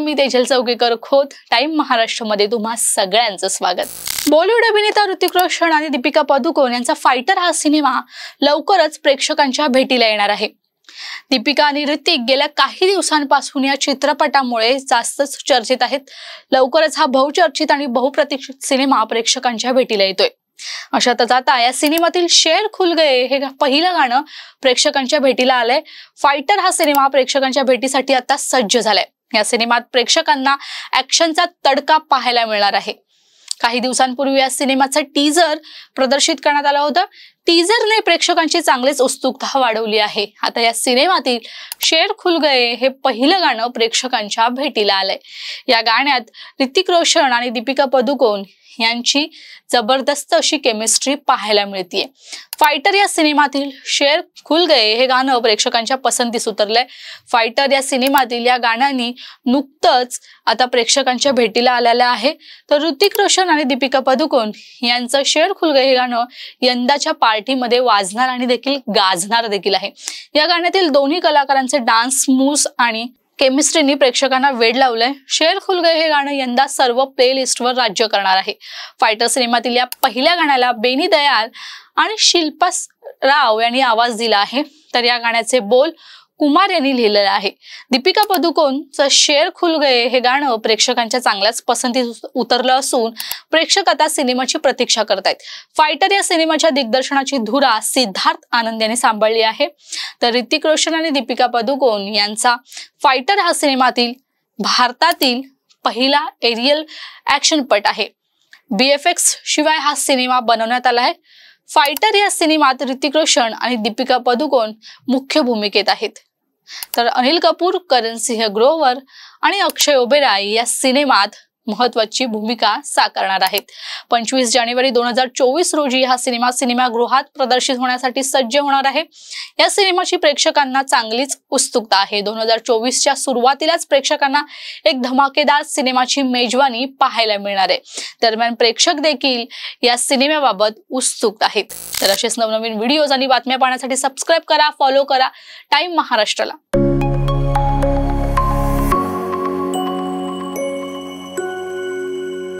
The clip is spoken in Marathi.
मी तेजल चौकेकर खोत टाइम महाराष्ट्रमध्ये तुम्हा सगळ्यांचं स्वागत। बॉलिवूड अभिनेता ऋतिक रोशन आणि दीपिका पदुकोण यांचा फायटर हा सिनेमा लवकरच प्रेक्षकांच्या भेटीला येणार आहे। दीपिका आणि ऋतिक गेल्या काही दिवसांपासून या चित्रपटामुळे जास्तच चर्चेत आहेत। लवकरच हा बहुचर्चित आणि बहुप्रतीक्षित सिनेमा प्रेक्षकांच्या भेटीला येतोय। अशातच आता या सिनेमातील शेर खुल गए हे पहिलं गाणं प्रेक्षकांच्या भेटीला आलंय। फायटर हा सिनेमा प्रेक्षकांच्या भेटीसाठी आता सज्ज झालाय। या सिनेमात प्रेक्षकांना ऍक्शनचा तडका पाहायला मिळणार आहे। काही दिवसांपूर्वी या सिनेमाचं टीजर प्रदर्शित करण्यात आलं होतं। टीजरने प्रेक्षकांची चांगलीच उत्सुकता वाढवली आहे। आता या सिनेमातील शेर खुल गए हे पहिलं गाणं प्रेक्षकांच्या भेटीला आलंय। या गाण्यात ऋतिक रोशन आणि दीपिका पदुकोण यांची जबरदस्त अशी केमिस्ट्री पाहायला मिळते। फायटर या सिनेमातील शेर खुल गए हे गाणं प्रेक्षकांच्या पसंतीस उतरलंय। फायटर या सिनेमातील या गाण्याने नुकतंच आता प्रेक्षकांच्या भेटीला आलेलं आहे। तर ऋतिक रोशन आणि दीपिका पदुकोण यांचं शेर खुल गए हे गाणं यंदाच्या पार्टीमध्ये वाजणार आणि देखील गाजणार देखील आहे। या गाण्यातील दोन्ही कलाकारांचे डान्स मूव्स आणि केमिस्ट्रीनी प्रेक्षकांना वेड लावलंय। शेर खुल गए हे गाणं यंदा सर्व प्लेलिस्टवर राज्य करणार आहे। फायटर सिनेमातील या पहिल्या गाण्याला बेनी दयाल आणि शिल्पा राव यांनी आवाज दिला आहे। तर या गाण्याचे बोल कुमार यांनी लिहिलेले आहे। दीपिका पदुकोणचं शेर खुल गए हे गाणं प्रेक्षकांच्या चांगल्याच पसंतीस उतरलं असून प्रेक्षक आता सिनेमाची प्रतीक्षा करतायत। फायटर या सिनेमाच्या दिग्दर्शनाची धुरा सिद्धार्थ आनंद यांनी सांभाळली आहे। तर ऋतिक रोशन आणि दीपिका पदुकोण यांचा फायटर हा सिनेमातील भारतातील पहिला एरियल ऍक्शनपट आहे। BFX शिवाय हा सिनेमा बनवण्यात आला आहे। फायटर या सिनेमात ऋतिक रोशन आणि दीपिका पदुकोण मुख्य भूमिकेत आहेत। तर अनिल कपूर, करण सिंह ग्रोवर आणि अक्षय ओबेरॉय या सिनेमात महत्त्वाची भूमिका साकारणार आहेत। 25 जानेवारी 2024 रोजी हा सिनेमा सिनेमागृहात प्रदर्शित होण्यासाठी सज्ज होणार आहे। या सिनेमाची प्रेक्षकांना चांगलीच उत्सुकता आहे। 2024च्या सुरुवातीलाच प्रेक्षकांना एक धमाकेदार सिनेमाची मेजवानी पाहायला मिळणार आहे। दरम्यान प्रेक्षक देखील या सिनेमाबाबत उत्सुक आहेत। तर असेच नवनवीन व्हिडिओज आणि बातम्या पाहण्यासाठी सबस्क्राइब करा, फॉलो करा टाइम महाराष्ट्राला।